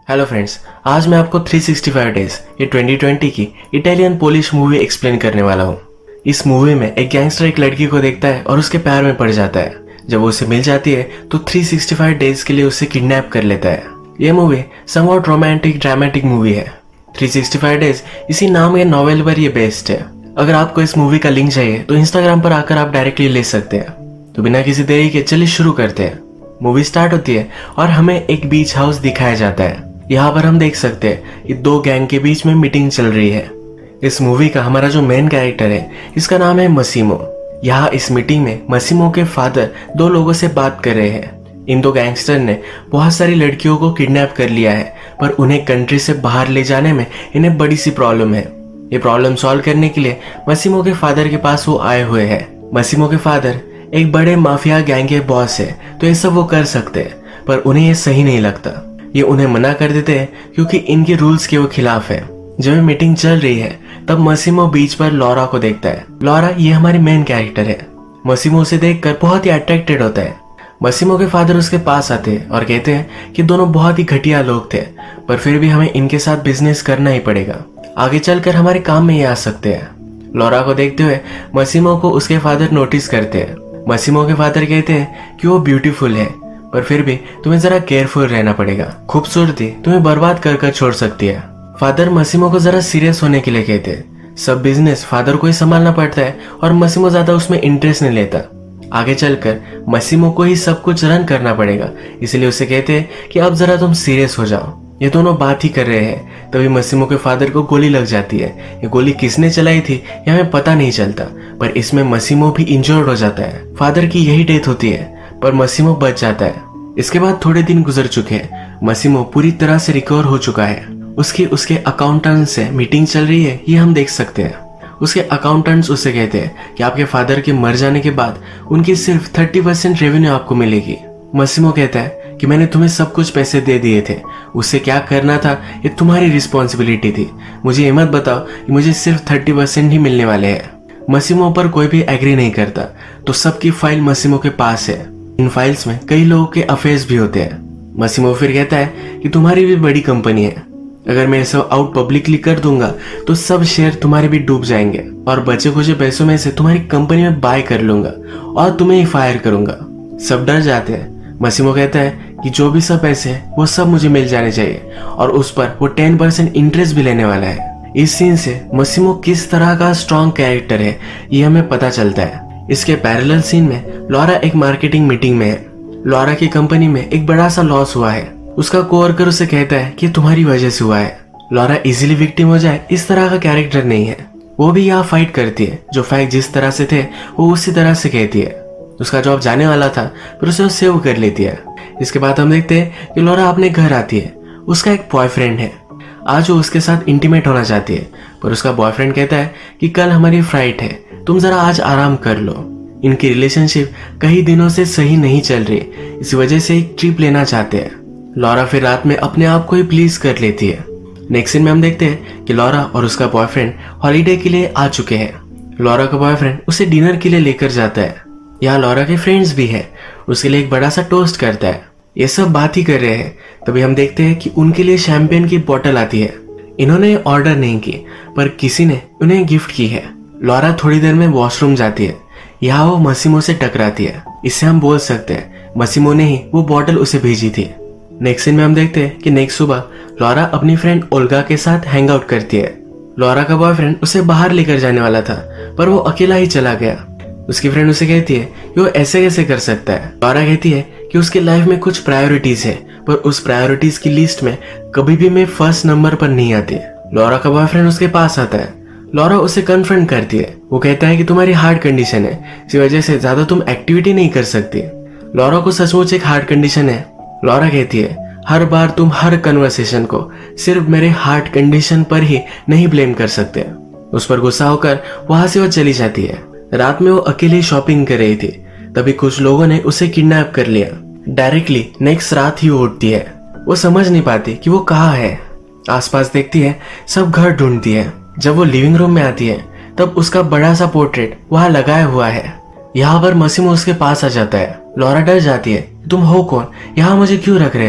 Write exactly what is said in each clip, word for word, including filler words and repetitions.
Hello friends, आज मैं आपको थ्री सिक्सटी फाइव डेज ये ट्वेंटी ट्वेंटी की इटालियन पोलिश मूवी एक्सप्लेन करने वाला हूँ। इस मूवी में एक गैंगस्टर एक लड़की को देखता है और उसके पैर में पड़ जाता है। जब वो उसे मिल जाती है तो थ्री सिक्सटी फाइव डेज के लिए उसे किडनैप कर लेता है। ये movie somewhat romantic dramatic movie है। थ्री सिक्सटी फाइव डेज इसी नाम के नॉवेल पर ये बेस्ड है। अगर आपको इस मूवी का लिंक चाहिए तो इंस्टाग्राम पर आकर आप डायरेक्टली ले सकते हैं। तो बिना किसी देरी के चलिए शुरू करते हैं। मूवी स्टार्ट होती है और हमें एक बीच हाउस दिखाया जाता है। यहाँ पर हम देख सकते हैं कि दो गैंग के बीच में मीटिंग चल रही है। इस मूवी का हमारा जो मेन कैरेक्टर है इसका नाम है मसीमो। यहाँ इस मीटिंग में मसीमो के फादर दो लोगों से बात कर रहे हैं। इन दो गैंगस्टर ने बहुत सारी लड़कियों को किडनैप कर लिया है, पर उन्हें कंट्री से बाहर ले जाने में इन्हें बड़ी सी प्रॉब्लम है। ये प्रॉब्लम सॉल्व करने के लिए मसीमो के फादर के पास वो आए हुए हैं। मसीमो के फादर एक बड़े माफिया गैंग के बॉस है, तो ये सब वो कर सकते हैं, पर उन्हें ये सही नहीं लगता। ये उन्हें मना कर देते हैं क्योंकि इनके रूल्स के वो खिलाफ है। जब ये मीटिंग चल रही है तब मसीमो बीच पर लॉरा को देखता है। लॉरा ये हमारी मेन कैरेक्टर है। मसीमो उसे देखकर बहुत ही अट्रैक्टेड होता है। मसीमो के फादर उसके पास आते हैं और कहते हैं कि दोनों बहुत ही घटिया लोग थे, पर फिर भी हमें इनके साथ बिजनेस करना ही पड़ेगा। आगे चलकर हमारे काम में ये आ सकते हैं। लॉरा को देखते हुए मसीमो को उसके फादर नोटिस करते हैं। मसीमो के फादर कहते हैं कि वो ब्यूटीफुल है, पर फिर भी तुम्हें जरा केयरफुल रहना पड़ेगा। खूबसूरती तुम्हें बर्बाद कर कर छोड़ सकती है। फादर मसीमो को जरा सीरियस होने के लिए कहते हैं। सब बिजनेस फादर को ही संभालना पड़ता है और मसीमो ज्यादा उसमें इंटरेस्ट नहीं लेता। आगे चलकर मसीमो को ही सब कुछ रन करना पड़ेगा, इसलिए उसे कहते हैं कि अब जरा तुम सीरियस हो जाओ। ये दोनों बात ही कर रहे हैं, तभी मसीमो के फादर को गोली लग जाती है। ये गोली किसने चलाई थी ये हमें पता नहीं चलता, पर इसमें मसीमो भी इंजर्ड हो जाता है। फादर की यही डेथ होती है, पर मसीमो बच जाता है। इसके बाद थोड़े दिन गुजर चुके हैं। मसीमो पूरी तरह से रिकवर हो चुका है। उसकी उसके अकाउंटेंट से मीटिंग चल रही है, ये हम देख सकते हैं। उसके अकाउंटेंट्स उससे कहते हैं कि आपके फादर के मर जाने के बाद उनकी सिर्फ थर्टी परसेंट रेवेन्यू आपको मिलेगी। मसीमो कहता है कि मैंने तुम्हें सब कुछ पैसे दे दिए थे, उससे क्या करना था ये तुम्हारी रिस्पॉन्सिबिलिटी थी। मुझे ये मत बताओ कि मुझे सिर्फ थर्टी परसेंट ही मिलने वाले हैं। मसीमो पर कोई भी एग्री नहीं करता, तो सबकी फाइल मसीमो के पास है। इन फाइल्स में कई लोगों के अफेयर्स भी होते हैं। मसीमो फिर कहता है कि तुम्हारी भी बड़ी कंपनी है, अगर मैं सब आउट पब्लिकली कर दूंगा तो सब शेयर तुम्हारे भी डूब जाएंगे और बचे खुचे पैसों में से तुम्हारी कंपनी में बाय कर लूंगा और तुम्हें ही फायर करूंगा। सब डर जाते हैं। मसीमो कहता है कि जो भी सब पैसे है वो सब मुझे मिल जाने चाहिए और उस पर वो टेन परसेंट इंटरेस्ट भी लेने वाला है। इस सीन से मसीमो किस तरह का स्ट्रॉन्ग कैरेक्टर है ये हमें पता चलता है। इसके पैरेलल सीन में लॉरा एक मार्केटिंग मीटिंग में है। लॉरा की कंपनी में एक बड़ा सा लॉस हुआ है। उसका कोवर्कर उसे कहता है कि तुम्हारी वजह से हुआ है। लॉरा इजीली विक्टिम हो जाए इस तरह का कैरेक्टर नहीं है। वो भी यहाँ फाइट करती है। जो फैक्ट जिस तरह से थे वो उसी तरह से कहती है। उसका जॉब जाने वाला था पर उसे वो सेव कर लेती है। इसके बाद हम देखते हैं कि लॉरा अपने घर आती है। उसका एक बॉयफ्रेंड है। आज वो उसके साथ इंटीमेट होना चाहती है, पर उसका बॉयफ्रेंड कहता है कि कल हमारी फ्लाइट है, तुम जरा आज आराम कर लो। इनकी रिलेशनशिप कई दिनों से सही नहीं चल रही, इस वजह से एक ट्रिप लेना चाहते हैं। लॉरा फिर रात में अपने आप को ही प्लीज कर लेती है। नेक्स्ट सीन में हम देखते हैं कि लॉरा और उसका बॉयफ्रेंड हॉलीडे के लिए आ चुके हैं। लॉरा का बॉयफ्रेंड उसे डिनर के लिए लेकर जाता है। यहाँ लॉरा के फ्रेंड्स भी है। उसके लिए एक बड़ा सा टोस्ट करता है। ये सब बात ही कर रहे हैं, तभी हम देखते हैं कि उनके लिए शैंपेन की बोतल आती है। इन्होंने ऑर्डर नहीं की, पर किसी ने उन्हें गिफ्ट की है। लॉरा थोड़ी देर में वॉशरूम जाती है। यहाँ वो मसीमो से टकराती है। इससे हम बोल सकते हैं मसीमो ने ही वो बॉटल उसे भेजी थी। नेक्स्ट सीन में हम देखते हैं कि नेक्स्ट सुबह लॉरा अपनी फ्रेंड ओल्गा के साथ हैंग आउट करती है। लॉरा का बॉयफ्रेंड उसे बाहर लेकर जाने वाला था, पर वो अकेला ही चला गया। उसकी फ्रेंड उसे कहती है कि वो ऐसे कैसे कर सकता है। लॉरा कहती है कि उसकी लाइफ में कुछ प्रायोरिटीज है, पर उस प्रायोरिटीज की लिस्ट में कभी भी मैं फर्स्ट नंबर पर नहीं आती। लॉरा का बॉयफ्रेंड उसके पास आता है। लॉरा उसे कन्फ्रंट करती है। वो कहता है कि तुम्हारी हार्ट कंडीशन है, इसी वजह से ज्यादा तुम एक्टिविटी नहीं कर सकती। लॉरा को सचमुच एक हार्ट कंडीशन है। लॉरा कहती है हर बार तुम हर कन्वर्सेशन को सिर्फ मेरे हार्ट कंडीशन पर ही नहीं ब्लेम कर सकते। उस पर गुस्सा होकर वहां से वो चली जाती है। रात में वो अकेली शॉपिंग कर रही थी, तभी कुछ लोगों ने उसे किडनैप कर लिया। डायरेक्टली नेक्स्ट रात ही वो उठती है। वो समझ नहीं पाती कि वो कहाँ है। आसपास देखती है, सब घर ढूंढती है। जब वो लिविंग रूम में आती है तब उसका बड़ा सा पोर्ट्रेट वहां लगाया हुआ है। यहाँ पर मसीमो उसके पास आ जाता है। लॉरा डर जाती है, तुम हो कौन, यहाँ मुझे क्यों रख रहे हो।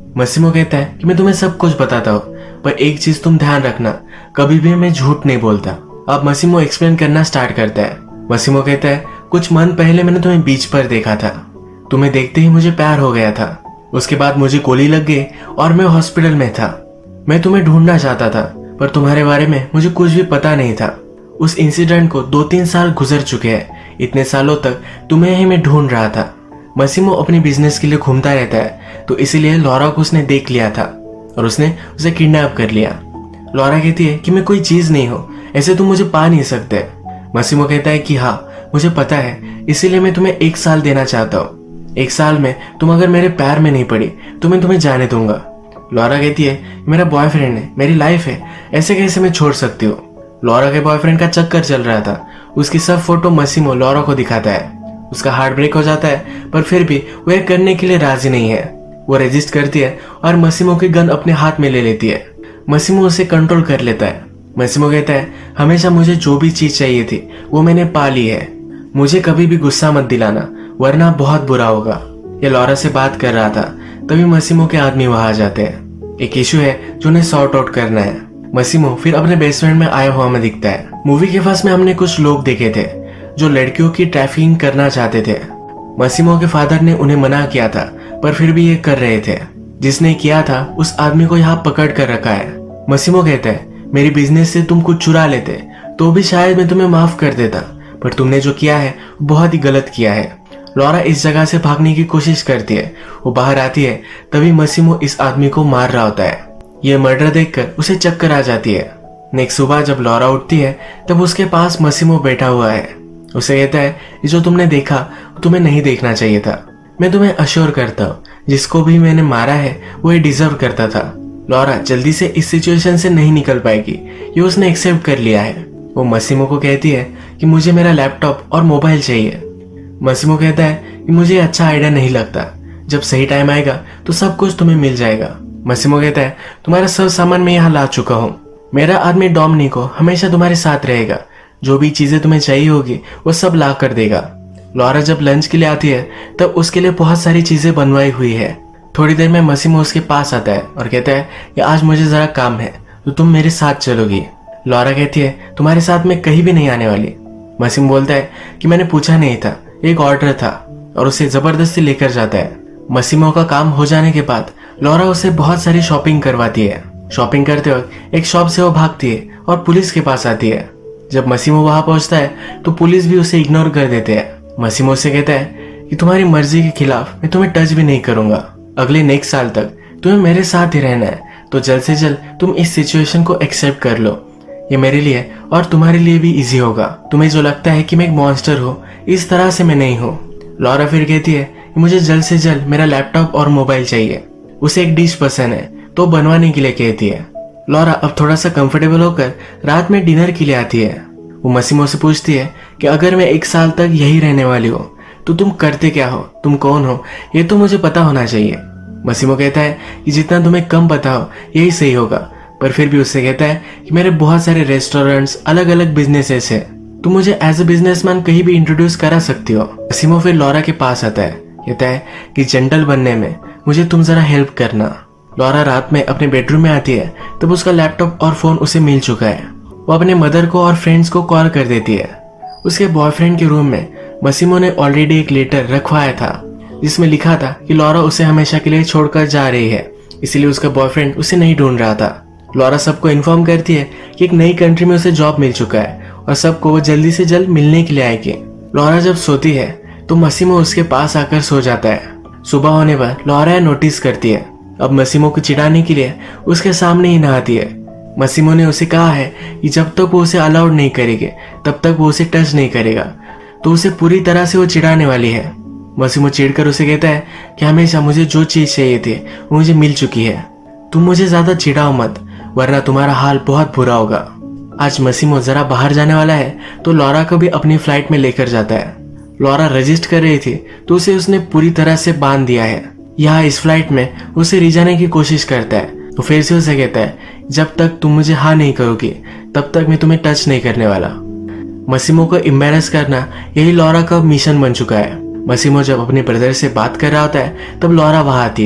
मसीमो कहता है कि मैं तुम्हें सब कुछ बताता हूँ, पर एक चीज तुम ध्यान रखना, कभी भी मैं झूठ नहीं बोलता। अब मसीमो एक्सप्लेन करना स्टार्ट करता है। मसीमो कहता है कुछ मंथ पहले मैंने तुम्हें बीच पर देखा था, तुम्हें देखते ही मुझे प्यार हो गया था। उसके बाद मुझे गोली लग गई और मैं हॉस्पिटल में था। मैं तुम्हें ढूंढना चाहता था, पर तुम्हारे बारे में मुझे कुछ भी पता नहीं था। उस इंसिडेंट को दो तीन साल गुजर चुके हैं, इतने सालों तक तुम्हें ही मैं ढूंढ रहा था। मसीमो अपनी बिजनेस के लिए घूमता रहता है, तो इसीलिए लॉरा को उसने देख लिया था और उसने उसे किडनैप कर लिया। लॉरा कहती है कि मैं कोई चीज नहीं हूँ, ऐसे तुम मुझे पा नहीं सकते। मसीमो कहता है कि हाँ मुझे पता है, इसीलिए मैं तुम्हें एक साल देना चाहता हूँ। एक साल में तुम अगर मेरे पैर में नहीं पड़ी तो मैं तुम्हें जाने दूंगा। लॉरा कहती है मेरा बॉयफ्रेंड है, मेरी लाइफ है, ऐसे कैसे मैं छोड़ सकती हूँ। लॉरा के बॉयफ्रेंड का चक्कर चल रहा था, उसकी सब फोटो मसीमो लॉरा को दिखाता है। उसका हार्ट ब्रेक हो जाता है, पर फिर भी वो यह करने के लिए राजी नहीं है। वो रेजिस्ट करती है और मसीमो की गन अपने हाथ में ले लेती है। मसीमो उसे कंट्रोल कर लेता है। मसीमो कहता है हमेशा मुझे जो भी चीज चाहिए थी वो मैंने पा ली है, मुझे कभी भी गुस्सा मत दिलाना वरना बहुत बुरा होगा। ये लॉरा से बात कर रहा था, तभी मसीमो के आदमी वहां आ जाते हैं। एक इशू है जो उन्हें सॉर्ट आउट करना है। मसीमो फिर अपने बेस्ट फ्रेंड में आया हुआ में दिखता है। मूवी के फर्स्ट में हमने कुछ लोग देखे थे जो लड़कियों की ट्रैफिकिंग करना चाहते थे। मसीमो के फादर ने उन्हें मना किया था, पर फिर भी ये कर रहे थे। जिसने किया था उस आदमी को यहाँ पकड़ कर रखा है। मसीमो कहता है मेरी बिजनेस से तुम कुछ चुरा लेते तो भी शायद मैं तुम्हें माफ कर देता, पर तुमने जो किया है बहुत ही गलत किया है। लॉरा इस जगह से भागने की कोशिश करती है। वो बाहर आती है, तभी मसीमो इस आदमी को मार रहा होता है। ये मर्डर देखकर उसे चक्कर आ जाती है। नेक्स्ट सुबह जब लॉरा उठती है तब उसके पास मसीमो बैठा हुआ है। उसे कहता है जो तुमने देखा तुम्हें नहीं देखना चाहिए था। मैं तुम्हें अश्योर करता हूँ जिसको भी मैंने मारा है वो ये डिजर्व करता था। लॉरा जल्दी से इस सिचुएशन से नहीं निकल पाएगी, ये उसने एक्सेप्ट कर लिया है। वो मसीमो को कहती है कि मुझे मेरा लैपटॉप और मोबाइल चाहिए। मसीमो कहता है कि मुझे अच्छा आइडिया नहीं लगता, जब सही टाइम आएगा तो सब कुछ तुम्हें मिल जाएगा। मसीमो कहता है तुम्हारा सब सामान मैं यहाँ ला चुका हूँ, मेरा आदमी डोमिनिको हमेशा तुम्हारे साथ रहेगा, जो भी चीजें तुम्हें चाहिए होगी वो सब ला कर देगा। लॉरा जब लंच के लिए आती है तब उसके लिए बहुत सारी चीजें बनवाई हुई है। थोड़ी देर में मसीमो उसके पास आता है और कहता है कि आज मुझे जरा काम है तो तुम मेरे साथ चलोगी। लॉरा कहती है तुम्हारे साथ मैं कहीं भी नहीं आने वाली। मसीमो बोलता है कि मैंने पूछा नहीं था, एक ऑर्डर था, और उसे जबरदस्ती लेकर जाता है। मसीमो का काम हो जाने के बाद लॉरा उसे बहुत सारी शॉपिंग करवाती है। शॉपिंग करते वक्त एक शॉप से वो भागती है और पुलिस के पास आती है। जब मसीमो वहां पहुंचता है तो पुलिस भी उसे इग्नोर कर देते हैं। मसीमो से कहता है कि तुम्हारी मर्जी के खिलाफ मैं तुम्हें टच भी नहीं करूंगा, अगले नेक्स्ट साल तक तुम्हें मेरे साथ ही रहना है, तो जल्द से जल्द तुम इस सिचुएशन को एक्सेप्ट कर लो। ये मेरे लिए और तुम्हारे लिए भी इजी होगा। तुम्हें जो लगता है कि मैं एक मॉन्स्टर हूँ, इस तरह से मैं नहीं हूँ। लॉरा फिर कहती है कि मुझे जल्द से जल्द मेरा लैपटॉप और मोबाइल चाहिए। उसे एक डिश पसंद है तो बनवाने के लिए कहती है। लॉरा अब थोड़ा सा कंफर्टेबल होकर रात में डिनर के लिए आती है। वो मसीमो से पूछती है कि अगर मैं एक साल तक यही रहने वाली हूँ तो तुम करते क्या हो, तुम कौन हो, ये तो मुझे पता होना चाहिए। मसीमो कहता है कि जितना तुम्हें कम पता हो यही सही होगा, पर फिर भी उससे कहता है कि मेरे बहुत सारे रेस्टोरेंट्स, अलग अलग बिजनेसेस है, तुम मुझे एज ए बिजनेसमैन कहीं भी इंट्रोड्यूस करा सकती हो। मसीमो फिर लॉरा के पास आता है, कहता है कि जेंटल बनने में मुझे तुम जरा हेल्प करना। लॉरा रात में अपने बेडरूम में आती है तब उसका लैपटॉप और फोन उसे मिल चुका है। वो अपने मदर को और फ्रेंड्स को कॉल कर देती है। उसके बॉयफ्रेंड के रूम में मसीमो ने ऑलरेडी एक लेटर रखवाया था जिसमें लिखा था कि लॉरा उसे हमेशा के लिए छोड़कर जा रही है, इसलिए उसका बॉयफ्रेंड उसे नहीं ढूंढ रहा था। लॉरा सबको इन्फॉर्म करती है कि एक नई कंट्री में उसे जॉब मिल चुका है और सबको वो जल्दी से जल्द मिलने के लिए आएगी। लॉरा जब सोती है तो मसीमो उसके पास आकर सो जाता है। सुबह होने पर लॉरा नोटिस करती है। अब मसीमो को चिढ़ाने के लिए उसके सामने ही नहाती है। मसीमो ने उसे कहा है कि जब तक वो उसे अलाउड नहीं करेगी तब तक वो उसे टच नहीं करेगा, तो उसे पूरी तरह से वो चिढ़ाने वाली है। मसीमो चिढ़कर उसे कहता है कि हमेशा मुझे जो चीज चाहिए थी वो मुझे मिल चुकी है, तुम मुझे ज्यादा चिढ़ाओ मत वरना तुम्हारा हाल बहुत बुरा होगा। आज मसीमो जरा बाहर जाने वाला है तो लॉरा को भी अपनी फ्लाइट में लेकर जाता है। लॉरा रजिस्ट कर रही थी तो उसे उसने पूरी तरह से बांध दिया है। यहाँ इस फ्लाइट में उसे रिझाने की कोशिश करता है तो फिर से उसे कहता है जब तक तुम मुझे हाँ नहीं करोगी तब तक मैं तुम्हें टच नहीं करने वाला। मसीमो को एम्बैरेस करना यही लॉरा का मिशन बन चुका है। मसीमो जब अपने ब्रदर से बात कर रहा होता है तब लॉरा वहां आती है।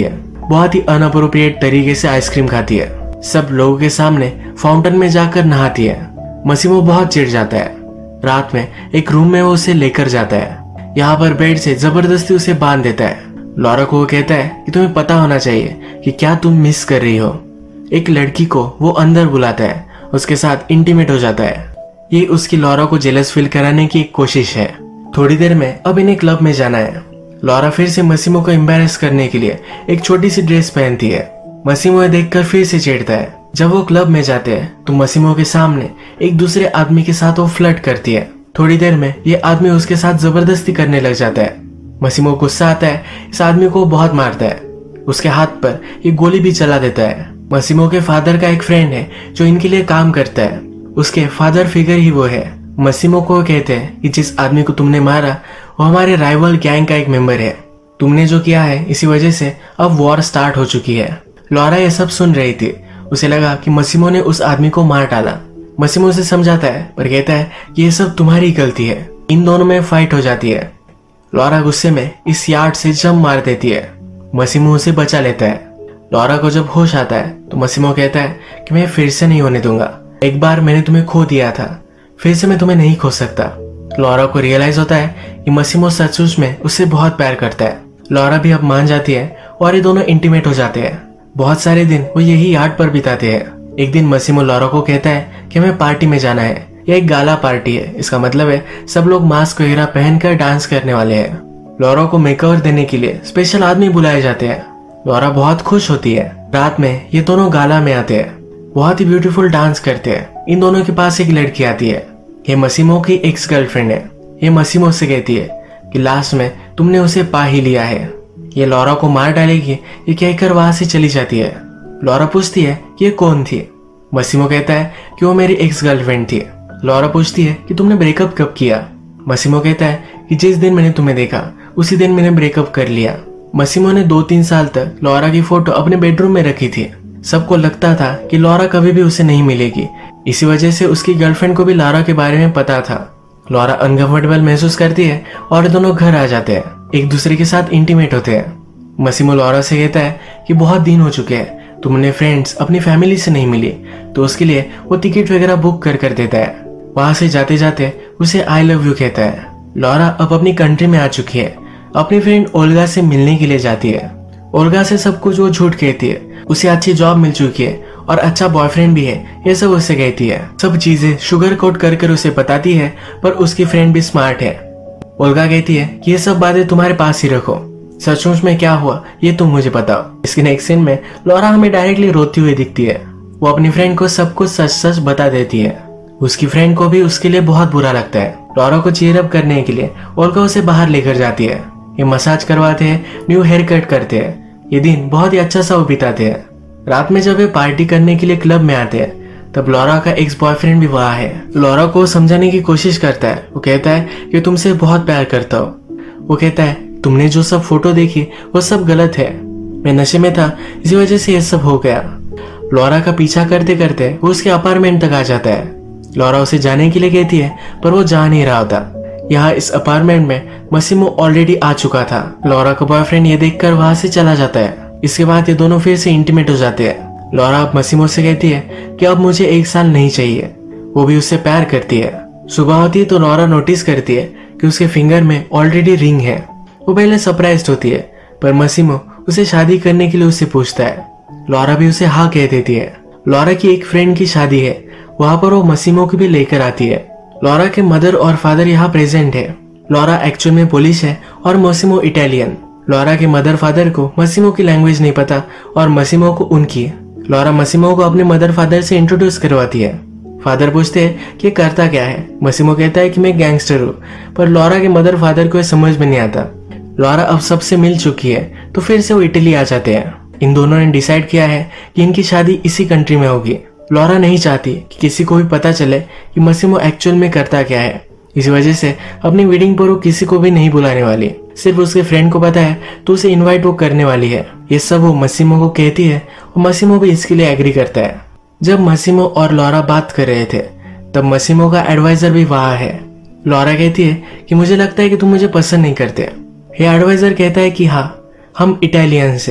बहुत ही अनअप्रोप्रिएट तरीके से आइसक्रीम खाती है। सब लोगों के सामने फाउंटेन में जाकर नहाती है। मसीमो बहुत चिढ़ जाता है। रात में एक रूम में वो उसे लेकर जाता है। यहाँ पर बेड से जबरदस्ती उसे बांध देता है। लॉरा को वो कहता है कि तुम्हें पता होना चाहिए कि क्या तुम मिस कर रही हो। एक लड़की को वो अंदर बुलाता है, उसके साथ इंटीमेट हो जाता है। ये उसकी लॉरा को जेलस फील कराने की एक कोशिश है। थोड़ी देर में अब इन्हें क्लब में जाना है। लॉरा फिर से मसीमो को एम्बैरेस करने के लिए एक छोटी सी ड्रेस पहनती है। मसीमो देखकर फिर से चिढ़ता है। जब वो क्लब में जाते हैं तो मसीमो के सामने एक दूसरे आदमी के साथ वो फ्लर्ट करती है। थोड़ी देर में ये आदमी उसके साथ जबरदस्ती करने लग जाता है। मसीमो गुस्सा आता है, इस आदमी को बहुत मारता है। उसके हाथ पर ये गोली भी चला देता है। मसीमो के फादर का एक फ्रेंड है जो इनके लिए काम करता है। उसके फादर फिगर ही वो है। मसीमो को कहते हैं कि जिस आदमी को तुमने मारा वो हमारे राइवल गैंग का एक मेंबर है। तुमने जो किया है इसी वजह से अब वॉर स्टार्ट हो चुकी है। लॉरा ये सब सुन रही थी। उसे लगा कि मसीमो ने उस आदमी को मार डाला। मसीमो उसे समझाता है पर कहता है कि ये सब तुम्हारी गलती है। इन दोनों में फाइट हो जाती है। लॉरा गुस्से में इस यार्ड से जंप मार देती है। मसीमो उसे बचा लेता है। लॉरा को जब होश आता है तो मसीमो कहता है कि मैं फिर से नहीं होने दूंगा। एक बार मैंने तुम्हें खो दिया था, फिर से मैं तुम्हें नहीं खो सकता। लॉरा को रियलाइज होता है कि मसीमो सचमुच में उससे बहुत प्यार करता है। लॉरा भी अब मान जाती है और ये दोनों इंटीमेट हो जाते हैं। बहुत सारे दिन वो यही यार्ड पर बिताते हैं। एक दिन मसीमो लॉरा को कहता है कि हमें पार्टी में जाना है। यह एक गाला पार्टी है। इसका मतलब है सब लोग मास्क वगैरह पहनकर डांस करने वाले हैं। लॉरा को मेकओवर देने के लिए स्पेशल आदमी बुलाए जाते हैं। लॉरा बहुत खुश होती है। रात में ये दोनों गाला में आते हैं, बहुत ही ब्यूटीफुल डांस करते हैं। इन दोनों के पास एक लड़की आती है। ये मसीमो की एक्स गर्लफ्रेंड है। ये मसीमो से कहती है कि लास्ट में तुमने उसे पा ही लिया है, ये लॉरा को मार डालेगी। ये कहकर वहां से चली जाती है। लॉरा पूछती है कि ये कौन थी। मसीमो कहता है कि वो मेरी एक्स गर्लफ्रेंड थी। लॉरा पूछती है कि तुमने ब्रेकअप कब किया। मसीमो कहता है कि जिस दिन मैंने तुम्हें देखा उसी दिन मैंने ब्रेकअप कर लिया। मसीमो ने दो तीन साल तक लॉरा की फोटो अपने बेडरूम में रखी थी। सबको लगता था कि लॉरा कभी भी उसे नहीं मिलेगी। इसी वजह से उसकी गर्लफ्रेंड को भी लॉरा के बारे में पता था। लॉरा अनकंफर्टेबल महसूस करती है और दोनों घर आ जाते हैं, एक दूसरे के साथ इंटीमेट होते हैं। मसीमो लॉरा से कहता है कि बहुत दिन हो चुके हैं, तुमने फ्रेंड्स अपनी फैमिली से नहीं मिली, तो उसके लिए वो टिकट वगैरह बुक कर कर देता है। वहां से जाते जाते उसे आई लव यू कहता है। लॉरा अब अपनी कंट्री में आ चुकी है। अपनी फ्रेंड ओल्गा से मिलने के लिए जाती है। ओल्गा से सब कुछ वो झूठ कहती है। उसे अच्छी जॉब मिल चुकी है और अच्छा बॉयफ्रेंड भी है, ये सब उससे कहती है। सब चीजें शुगर कोट कर कर उसे बताती है, पर उसकी फ्रेंड भी स्मार्ट है। ओल्गा कहती है कि ये सब बातें तुम्हारे पास ही रखो, सचमुच में क्या हुआ ये तुम मुझे बताओ। इसके नेक्स्ट सीन में लॉरा हमें डायरेक्टली रोती हुई दिखती है। वो अपनी फ्रेंड को सब कुछ सच सच बता देती है। उसकी फ्रेंड को भी उसके लिए बहुत बुरा लगता है। लॉरा को चीयर अप करने के लिए ओल्गा उसे बाहर लेकर जाती है। ये मसाज करवाते हैं, न्यू हेयर कट करते हैं। ये दिन बहुत ही अच्छा सा वो बिताते हैं। रात में जब ये पार्टी करने के लिए क्लब में आते हैं तब लॉरा का एक्स बॉयफ्रेंड भी वहाँ है। लॉरा को समझाने की कोशिश करता है। वो कहता है कि तुमसे बहुत प्यार करता हूँ। वो कहता है तुमने जो सब फोटो देखी वो सब गलत है, मैं नशे में था इसी वजह से ये सब हो गया। लॉरा का पीछा करते करते वो उसके अपार्टमेंट तक आ जाता है। लॉरा उसे जाने के लिए कहती है पर वो जा नहीं रहा होता। यहाँ इस अपार्टमेंट में मसीमो ऑलरेडी आ चुका था। लॉरा का बॉयफ्रेंड ये देखकर वहां से चला जाता है। इसके बाद ये दोनों फिर से इंटीमेट हो जाते हैं। लॉरा अब मसीमो से कहती है कि अब मुझे एक साल नहीं चाहिए। वो भी उससे प्यार करती है। सुबह होती है तो लॉरा नोटिस करती है कि उसके फिंगर में ऑलरेडी रिंग है। वो पहले सरप्राइज्ड होती है पर मसीमो उसे शादी करने के लिए उससे पूछता है। लॉरा भी उसे हाँ कह देती है। लॉरा की एक फ्रेंड की शादी है, वहां पर वो मसीमो को भी लेकर आती है। लॉरा के मदर और फादर यहाँ प्रेजेंट है। लॉरा एक्चुअल में पोलिश है और मसीमो इटालियन। लॉरा के मदर फादर को मसीमो की लैंग्वेज नहीं पता और मसीमो को उनकी। लॉरा मसीमो को अपने मदर फादर से इंट्रोड्यूस करवाती है। फादर पूछते हैं कि करता क्या है। मसीमो कहता है कि मैं गैंगस्टर हूँ, पर लॉरा के मदर फादर को समझ में नहीं आता। लॉरा अब सबसे मिल चुकी है तो फिर से वो इटली आ जाते हैं। इन दोनों ने डिसाइड किया है कि इनकी शादी इसी कंट्री में होगी। लॉरा नहीं चाहती कि किसी को भी पता चले कि मसीमो एक्चुअल में करता क्या है। इस वजह से अपनी वेडिंग पर वो किसी को भी नहीं बुलाने वाली। सिर्फ उसके फ्रेंड को पता है तो उसे इनवाइट वो करने वाली है। ये सब वो मसीमो को कहती है और मसीमो भी इसके लिए एग्री करता है। जब मसीमो और लॉरा बात कर रहे थे तब मसीमो का एडवाइजर भी वहाँ है। लॉरा कहती है कि मुझे लगता है कि तुम मुझे पसंद नहीं करते। ये एडवाइजर कहता है कि हाँ, हम इटालियन से।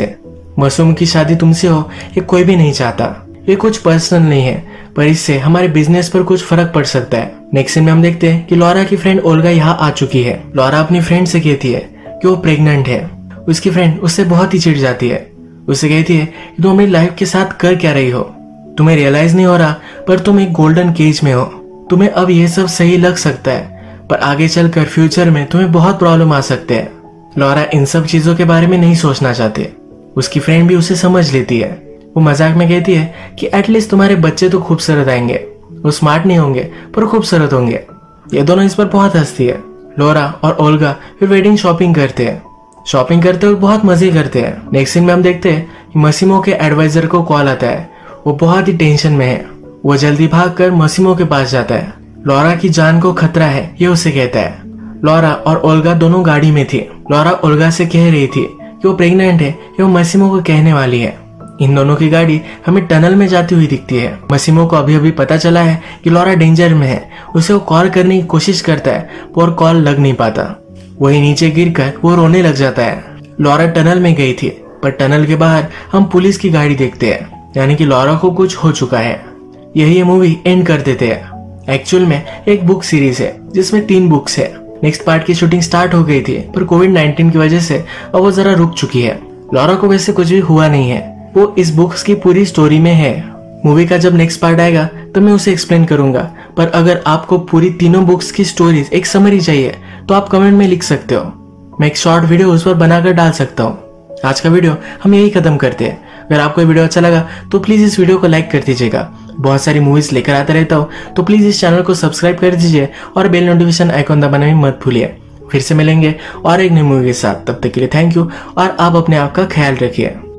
मासूम की शादी तुमसे हो ये कोई भी नहीं चाहता, ये कुछ पर्सनल नहीं है, पर इससे हमारे बिजनेस पर कुछ फर्क पड़ सकता है। नेक्स्ट सीन में हम देखते हैं कि लॉरा की फ्रेंड ओल्गा यहाँ आ चुकी है। लॉरा अपनी फ्रेंड से कहती है कि वो प्रेग्नेंट है। उसकी फ्रेंड उससे बहुत ही चिढ़ जाती है। उससे कहती है कि तुम अपनी लाइफ के साथ कर क्या रही हो, तुम्हें रियलाइज नहीं हो रहा, पर तुम एक गोल्डन केज में हो। तुम्हें अब ये सब सही लग सकता है, पर आगे चलकर फ्यूचर में तुम्हें बहुत प्रॉब्लम आ सकते हैं। लॉरा इन सब चीजों के बारे में नहीं सोचना चाहती। उसकी फ्रेंड भी उसे समझ लेती है। वो मजाक में कहती है कि एटलीस्ट तुम्हारे बच्चे तो खूबसूरत आएंगे, वो स्मार्ट नहीं होंगे पर खूबसूरत होंगे। ये दोनों इस पर बहुत हंसती है। लॉरा और ओल्गा फिर वेडिंग शॉपिंग करते हैं। शॉपिंग करते हुए बहुत मजे करते हैं। नेक्स्ट सीन में हम देखते हैं कि मसीमो के एडवाइजर को कॉल आता है। वो बहुत ही टेंशन में है। वो जल्दी भागकर मसीमो के पास जाता है। लॉरा की जान को खतरा है ये उसे कहता है। लॉरा और ओल्गा दोनों गाड़ी में थी। लॉरा ओल्गा से कह रही थी कि वो प्रेग्नेंट है, ये वो मसीमो को कहने वाली है। इन दोनों की गाड़ी हमें टनल में जाती हुई दिखती है। मसीमो को अभी अभी पता चला है कि लॉरा डेंजर में है। उसे वो कॉल करने की कोशिश करता है पर कॉल लग नहीं पाता। वही नीचे गिरकर वो रोने लग जाता है। लॉरा टनल में गई थी, पर टनल के बाहर हम पुलिस की गाड़ी देखते हैं, यानी कि लॉरा को कुछ हो चुका है। यही ये मूवी एंड कर देते हैं। एक्चुअल में एक बुक सीरीज है जिसमें तीन बुक्स है। नेक्स्ट पार्ट की शूटिंग स्टार्ट हो गई थी, पर कोविड नाइनटीन की वजह से अब वो जरा रुक चुकी है। लॉरा को वैसे कुछ भी हुआ नहीं है, वो इस बुक्स की पूरी स्टोरी में है। मूवी का जब नेक्स्ट पार्ट आएगा तो मैं उसे एक्सप्लेन करूंगा, पर अगर आपको पूरी तीनों बुक्स की स्टोरीज एक समरी चाहिए तो आप कमेंट में लिख सकते हो। मैं एक शॉर्ट वीडियो उस पर बनाकर डाल सकता हूँ। आज का वीडियो हम यही खत्म करते हैं। अगर आपको ये वीडियो अच्छा लगा तो प्लीज इस वीडियो को लाइक कर दीजिएगा। बहुत सारी मूवीज लेकर आता रहता हूँ, तो प्लीज इस चैनल को सब्सक्राइब कर दीजिए और बेल नोटिफिकेशन आइकॉन दबाना भी मत भूलिए। फिर से मिलेंगे और एक नई मूवी के साथ, तब तक के लिए थैंक यू और आप अपने आप का ख्याल रखिए।